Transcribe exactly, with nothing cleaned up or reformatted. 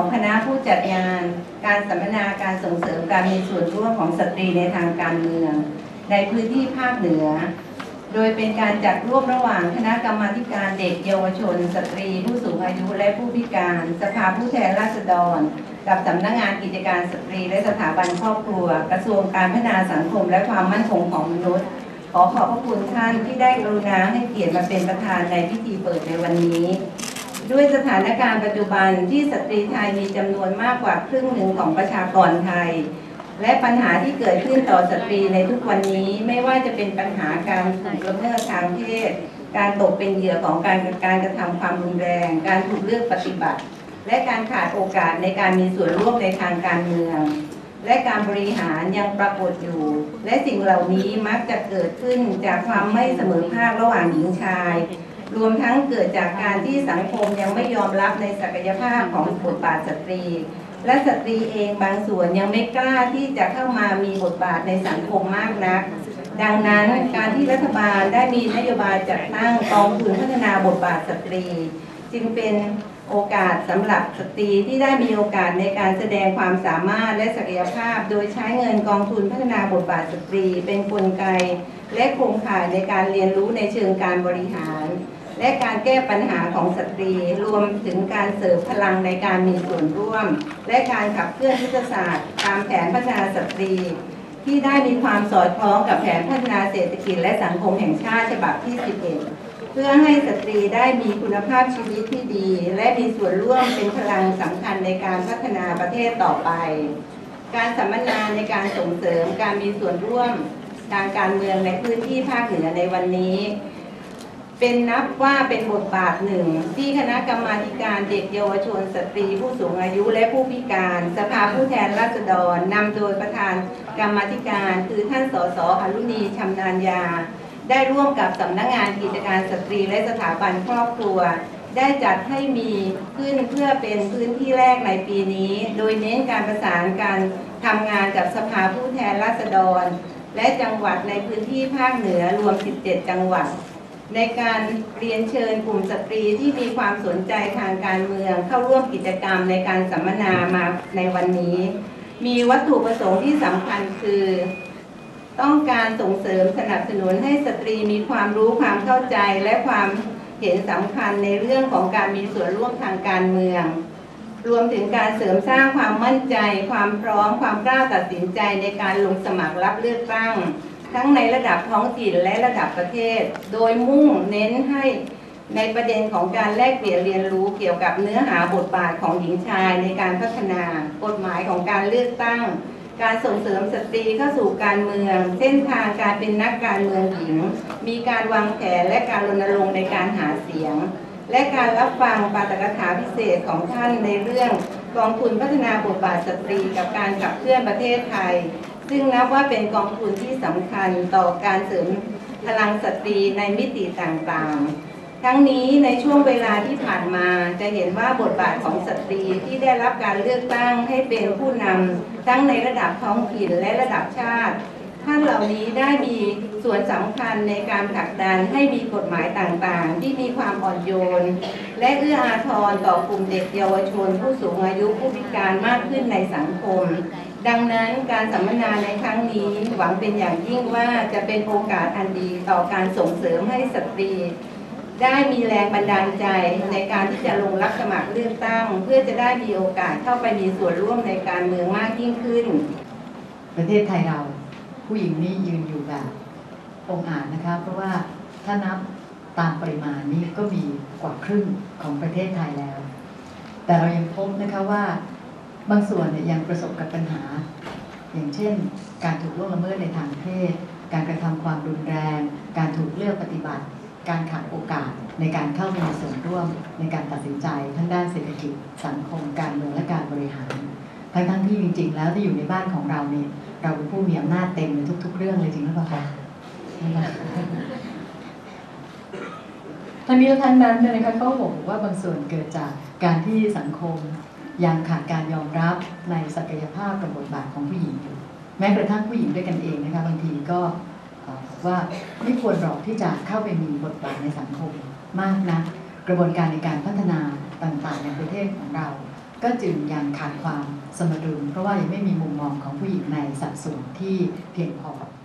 ของคณะผู้จัดงานการสัมมนาการส่งเสริมการมีส่วนร่วมของสตรีในทางการเมืองในพื้นที่ภาคเหนือโดยเป็นการจัดร่วมระหว่างคณะกรรมาธิการเด็กเยาวชนสตรีผู้สูงอายุและผู้พิการสภาผู้แทนราษฎรกับสำนักงานกิจการสตรีและสถาบันครอบครัวกระทรวงการพัฒนาสังคมและความมั่นคงของมนุษย์ขอขอบพระคุณท่านที่ได้กรุณาให้เกียรติมาเป็นประธานในพิธีเปิดในวันนี้ด้วยสถานการณ์ปัจจุบันที่สตรีไทยมีจำนวนมากกว่าครึ่งหนึ่งของประชากรไทยและปัญหาที่เกิดขึ้นต่อสตรีในทุกวันนี้ไม่ว่าจะเป็นปัญหาการถูกละเมิดทางเพศการตกเป็นเหยื่อของการการกระทำความรุนแรงการถูกเลือกปฏิบัติและการขาดโอกาสในการมีส่วนร่วมในทางการเมืองและการบริหารยังปรากฏอยู่และสิ่งเหล่านี้มักจะเกิดขึ้นจากความไม่เสมอภาคระหว่างหญิงชายรวมทั้งเกิดจากการที่สังคมยังไม่ยอมรับในศักยภาพของบทบาทสตรีและสตรีเองบางส่วนยังไม่กล้าที่จะเข้ามามีบทบาทในสังคมมากนักดังนั้นการที่รัฐบาลได้มีนโยบายจัดตั้งกองทุนพัฒนาบทบาทสตรีจึงเป็นโอกาสสำหรับสตรีที่ได้มีโอกาสในการแสดงความสามารถและศักยภาพโดยใช้เงินกองทุนพัฒนาบทบาทสตรีเป็นกลไกและโครงข่ายในการเรียนรู้ในเชิงการบริหารและการแก้ปัญหาของสตรีรวมถึงการเสริมพลังในการมีส่วนร่วมและการขับเคลื่อนยุทธศาสตร์ตามแผนพัฒนาสตรีที่ได้มีความสอดคล้องกับแผนพัฒนาเศรษฐกิจและสังคมแห่งชาติฉบับที่สิบเอ็ดเพื่อให้สตรีได้มีคุณภาพชีวิตที่ดีและมีส่วนร่วมเป็นพลังสำคัญในการพัฒนาประเทศต่อไปการสัมมนาในการส่งเสริมการมีส่วนร่วมทางการเมืองในพื้นที่ภาคเหนือในวันนี้เป็นนับว่าเป็นบทบาทหนึ่งที่คณะกรรมาธิการเด็กเยาวชนสตรีผู้สูงอายุและผู้พิการสภาผู้แทนราษฎรนำโดยประธานกรรมาธิการคือท่านสสอรุณีชำนาญญาได้ร่วมกับสำนักงานกิจการสตรีและสถาบันครอบครัวได้จัดให้มีขึ้นเพื่อเป็นพื้นที่แรกในปีนี้โดยเน้นการประสานการทำงานกับสภาผู้แทนราษฎรและจังหวัดในพื้นที่ภาคเหนือรวมสิบเจ็ดจังหวัดในการเรียนเชิญกลุ่มสตรีที่มีความสนใจทางการเมืองเข้าร่วมกิจกรรมในการสัมมนามาในวันนี้มีวัตถุประสงค์ที่สำคัญคือต้องการส่งเสริมสนับสนุนให้สตรีมีความรู้ความเข้าใจและความเห็นสำคัญในเรื่องของการมีส่วนร่วมทางการเมืองรวมถึงการเสริมสร้างความมั่นใจความพร้อมความกล้าตัดสินใจในการลงสมัครรับเลือกตั้งทั้งในระดับท้องถิ่นและระดับประเทศโดยมุ่งเน้นให้ในประเด็นของการแลกเปลี่ยนเรียนรู้เกี่ยวกับเนื้อหาบทบาทของหญิงชายในการพัฒนากฎหมายของการเลือกตั้งการส่งเสริมสตรีเข้าสู่การเมืองเส้นทางการเป็นนักการเมืองหญิงมีการวางแผนและการรณรงค์ในการหาเสียงและการรับฟังปาฐกถาพิเศษของท่านในเรื่องกองทุนพัฒนาบทบาทสตรีกับการขับเคลื่อนประเทศไทยซึ่งนับว่าเป็นกองทุนที่สำคัญต่อการเสริมพลังสตรีในมิติต่างๆทั้งนี้ในช่วงเวลาที่ผ่านมาจะเห็นว่าบทบาทของสตรีที่ได้รับการเลือกตั้งให้เป็นผู้นำทั้งในระดับท้องถิ่นและระดับชาติท่านเหล่านี้ได้มีส่วนสำคัญในการผลักดันให้มีกฎหมายต่างๆที่มีความอ่อนโยนและเอื้ออาทรต่อกลุ่มเด็กเยาวชนผู้สูงอายุผู้พิการมากขึ้นในสังคมดังนั้นการสัมมนาในครั้งนี้หวังเป็นอย่างยิ่งว่าจะเป็นโอกาสอันดีต่อการส่งเสริมให้สตรีได้มีแรงบันดาลใจในการที่จะลงรับสมัครเลือกตั้งเพื่อจะได้มีโอกาสเข้าไปมีส่วนร่วมในการเมืองมากยิ่งขึ้นประเทศไทยเราผู้หญิงนี่ยืนอยู่แบบองอาจนะคะเพราะว่าถ้านับตามปริมาณนี่ก็มีกว่าครึ่งของประเทศไทยแล้วแต่เรายังพบนะคะว่าบางส่วนเนี่ยยังประสบกับปัญหาอย่างเช่นการถูกล่วงละเมิดในทางเพศการกระทำความรุนแรงการถูกเลือกปฏิบัติการขาดโอกาสในการเข้ามีส่วนร่วมในการตัดสินใจทั้งด้านเศรษฐกิจสังคมการเมืองและการบริหารทั้งทั้งที่จริงๆแล้วที่อยู่ในบ้านของเราเนี่ยเราเป็นผู้มีอำนาจเต็มในทุกๆเรื่องเลยจริงหรือเปล่าคะทั้งนี้ทั้งนั้นเนี่ยนะคะเขาบอกว่าบางส่วนเกิดจากการที่สังคมยังขาดการยอมรับในศักยภาพกับบทบาทของผู้หญิงอยู่แม้กระทั่งผู้หญิงด้วยกันเองนะคะบางทีก็ว่าไม่ควรหรอกที่จะเข้าไปมีบทบาทในสังคมมากนะกระบวนการในการพัฒนาต่างๆในประเทศของเราก็จึงยังขาดความสมดุลเพราะว่ายังไม่มีมุมมองของผู้หญิงในสัดส่วนที่เพียงพอ